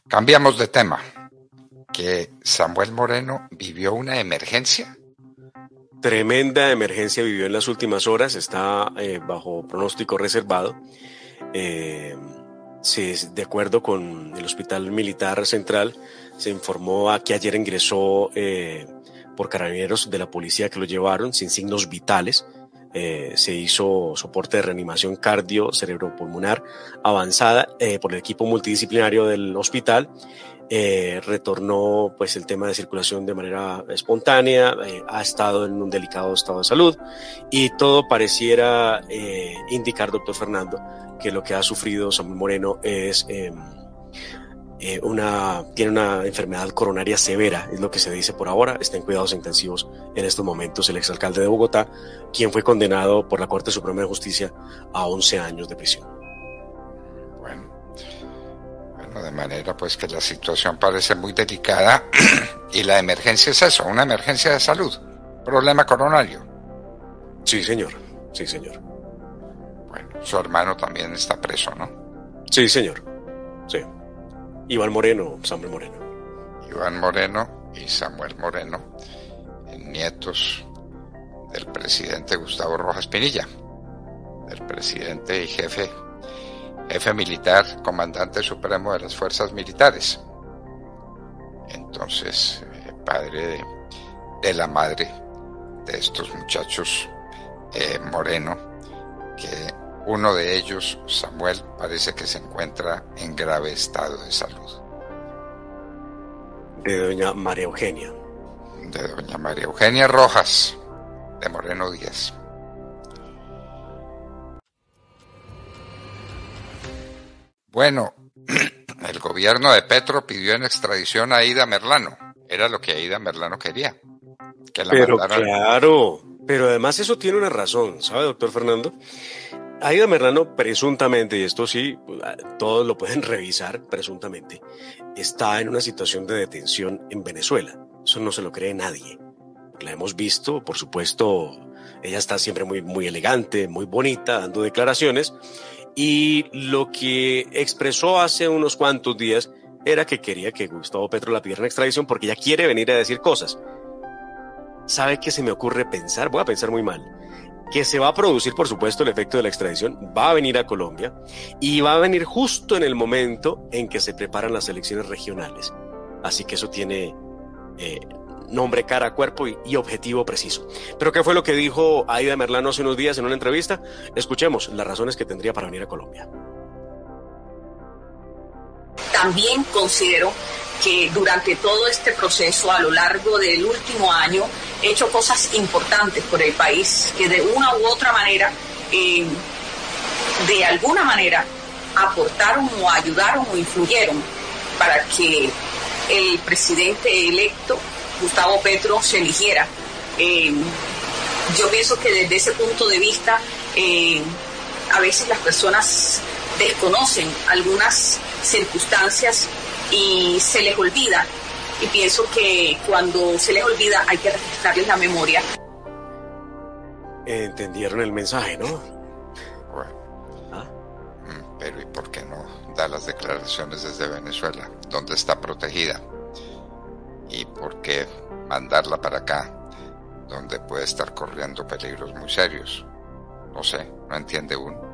Cambiamos de tema. Que Samuel Moreno vivió una emergencia. Tremenda emergencia vivió en las últimas horas, está bajo pronóstico reservado. De acuerdo con el Hospital Militar Central, se informó que ayer ingresó por carabineros de la policía que lo llevaron sin signos vitales. Se hizo soporte de reanimación cardio cerebropulmonar avanzada por el equipo multidisciplinario del hospital. Retornó pues el tema de circulación de manera espontánea, ha estado en un delicado estado de salud y todo pareciera indicar, doctor Fernando, que lo que ha sufrido Samuel Moreno es tiene una enfermedad coronaria severa, es lo que se dice por ahora. Está en cuidados intensivos en estos momentos el exalcalde de Bogotá, quien fue condenado por la Corte Suprema de Justicia a 11 años de prisión. Bueno, de manera pues que la situación parece muy delicada y la emergencia es eso, una emergencia de salud, problema coronario. Sí, señor. Sí, señor. Bueno, su hermano también está preso, ¿no? Sí, señor. Sí. Iván Moreno, Samuel Moreno. Iván Moreno y Samuel Moreno, nietos del presidente Gustavo Rojas Pinilla, del presidente y jefe militar, comandante supremo de las fuerzas militares. Entonces, padre de la madre de estos muchachos, Moreno, que uno de ellos, Samuel, parece que se encuentra en grave estado de salud. De doña María Eugenia. De doña María Eugenia Rojas, de Moreno Díaz. Bueno, el gobierno de Petro pidió en extradición a Aida Merlano. Era lo que Aida Merlano quería. Que la mandaran. Claro, pero además eso tiene una razón, ¿sabe, doctor Fernando? Aida Merlano presuntamente, y esto sí, todos lo pueden revisar presuntamente, está en una situación de detención en Venezuela. Eso no se lo cree nadie. La hemos visto, por supuesto, ella está siempre muy elegante, muy bonita, dando declaraciones. Y lo que expresó hace unos cuantos días era que quería que Gustavo Petro la pidiera en extradición porque ella quiere venir a decir cosas. ¿Sabe qué se me ocurre pensar? Voy a pensar muy mal. Que se va a producir, por supuesto, el efecto de la extradición, va a venir a Colombia y va a venir justo en el momento en que se preparan las elecciones regionales. Así que eso tiene nombre, cara, cuerpo y objetivo preciso. Pero ¿qué fue lo que dijo Aida Merlano hace unos días en una entrevista? Escuchemos las razones que tendría para venir a Colombia. También considero que durante todo este proceso, a lo largo del último año, he hecho cosas importantes por el país que de una u otra manera, de alguna manera, aportaron o ayudaron o influyeron para que el presidente electo, Gustavo Petro, se eligiera. Yo pienso que desde ese punto de vista, a veces las personas desconocen algunas circunstancias y se les olvida, y pienso que cuando se les olvida hay que refrescarles la memoria. Entendieron el mensaje, ¿no? Bueno, pero ¿y por qué no da las declaraciones desde Venezuela, donde está protegida? ¿Y por qué mandarla para acá, donde puede estar corriendo peligros muy serios? No sé, no entiende uno.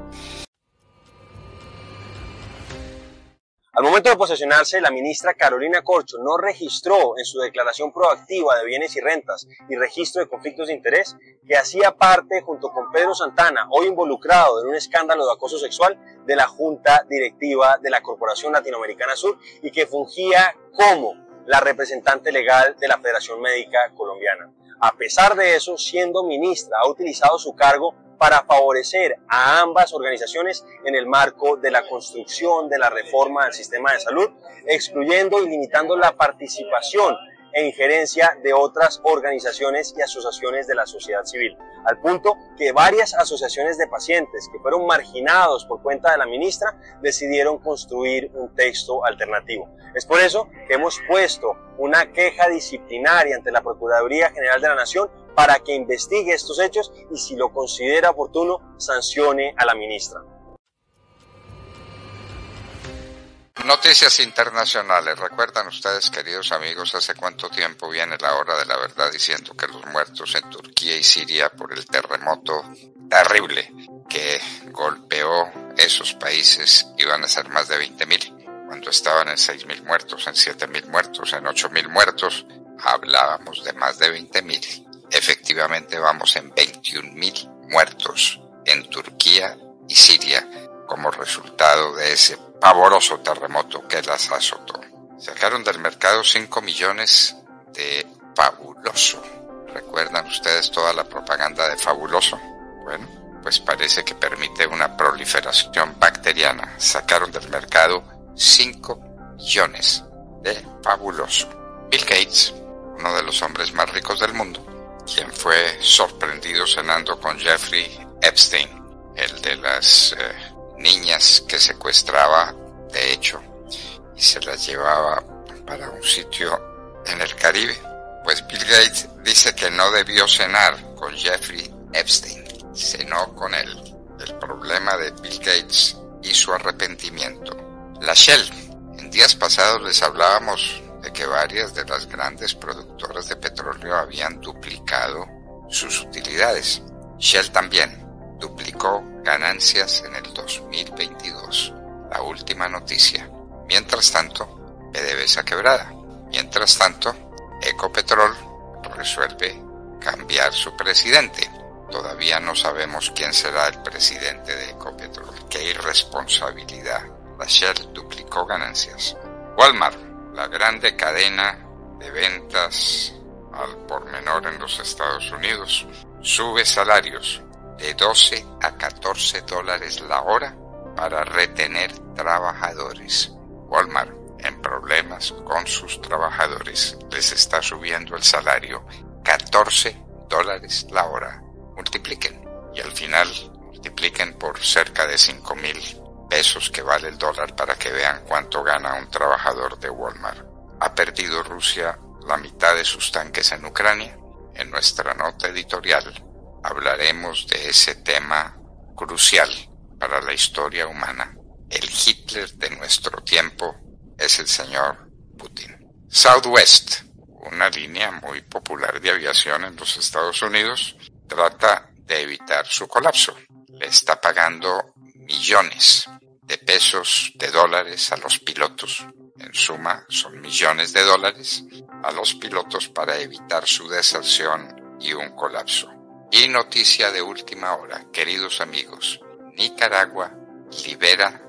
Al momento de posesionarse, la ministra Carolina Corcho no registró en su declaración proactiva de bienes y rentas y registro de conflictos de interés que hacía parte, junto con Pedro Santana, hoy involucrado en un escándalo de acoso sexual, de la Junta Directiva de la Corporación Latinoamericana Sur y que fungía como la representante legal de la Federación Médica Colombiana. A pesar de eso, siendo ministra, ha utilizado su cargo para favorecer a ambas organizaciones en el marco de la construcción de la reforma del sistema de salud, excluyendo y limitando la participación e injerencia de otras organizaciones y asociaciones de la sociedad civil, al punto que varias asociaciones de pacientes que fueron marginados por cuenta de la ministra decidieron construir un texto alternativo. Es por eso que hemos puesto una queja disciplinaria ante la Procuraduría General de la Nación para que investigue estos hechos y, si lo considera oportuno, sancione a la ministra. Noticias internacionales. ¿Recuerdan ustedes, queridos amigos, hace cuánto tiempo viene la hora de la verdad diciendo que los muertos en Turquía y Siria por el terremoto terrible que golpeó esos países iban a ser más de 20.000? Cuando estaban en 6.000 muertos, en 7.000 muertos, en 8.000 muertos, hablábamos de más de 20.000. Efectivamente vamos en 21.000 muertos en Turquía y Siria como resultado de ese pavoroso terremoto que las azotó. Sacaron del mercado 5 millones de Fabuloso. ¿Recuerdan ustedes toda la propaganda de Fabuloso? Bueno, pues parece que permite una proliferación bacteriana. Sacaron del mercado 5 millones de Fabuloso. Bill Gates, uno de los hombres más ricos del mundo, quien fue sorprendido cenando con Jeffrey Epstein, el de las niñas que secuestraba, de hecho, y se las llevaba para un sitio en el Caribe. Pues Bill Gates dice que no debió cenar con Jeffrey Epstein, cenó con él. El problema de Bill Gates y su arrepentimiento. La Shell. En días pasados les hablábamos de que varias de las grandes productoras de petróleo habían duplicado sus utilidades. Shell también duplicó ganancias en el 2022, la última noticia. Mientras tanto, PDVSA quebrada. Mientras tanto, Ecopetrol resuelve cambiar su presidente. Todavía no sabemos quién será el presidente de Ecopetrol. ¡Qué irresponsabilidad! La Shell duplicó ganancias. Walmart, la grande cadena de ventas al por menor en los Estados Unidos, sube salarios de 12 a 14 dólares la hora para retener trabajadores. Walmart, en problemas con sus trabajadores, les está subiendo el salario 14 dólares la hora. Multipliquen y al final multipliquen por cerca de 5,000 pesos que vale el dólar para que vean cuánto gana un trabajador de Walmart. ¿Ha perdido Rusia la mitad de sus tanques en Ucrania? En nuestra nota editorial hablaremos de ese tema crucial para la historia humana. El Hitler de nuestro tiempo es el señor Putin. Southwest, una línea muy popular de aviación en los Estados Unidos, trata de evitar su colapso. Le está pagando millones de pesos, de dólares a los pilotos. En suma, son millones de dólares a los pilotos para evitar su deserción y un colapso. Y noticia de última hora, queridos amigos, Nicaragua libera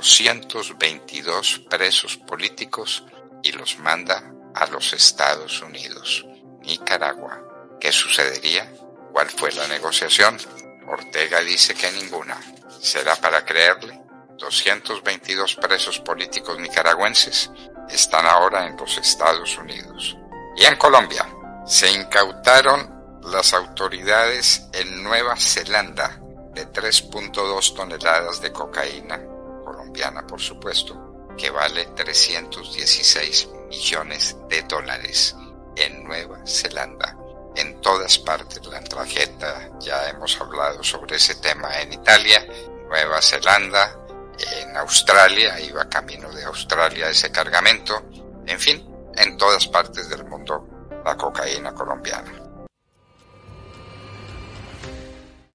222 presos políticos y los manda a los Estados Unidos. Nicaragua. ¿Qué sucedería? ¿Cuál fue la negociación? Ortega dice que ninguna. ¿Será para creerle? 222 presos políticos nicaragüenses están ahora en los Estados Unidos. Y en Colombia se incautaron las autoridades en Nueva Zelanda de 3.2 toneladas de cocaína, colombiana por supuesto, que vale 316 millones de dólares en Nueva Zelanda. En todas partes la tarjeta, ya hemos hablado sobre ese tema en Italia, Nueva Zelanda, en Australia, iba camino de Australia ese cargamento, en fin, en todas partes del mundo la cocaína colombiana.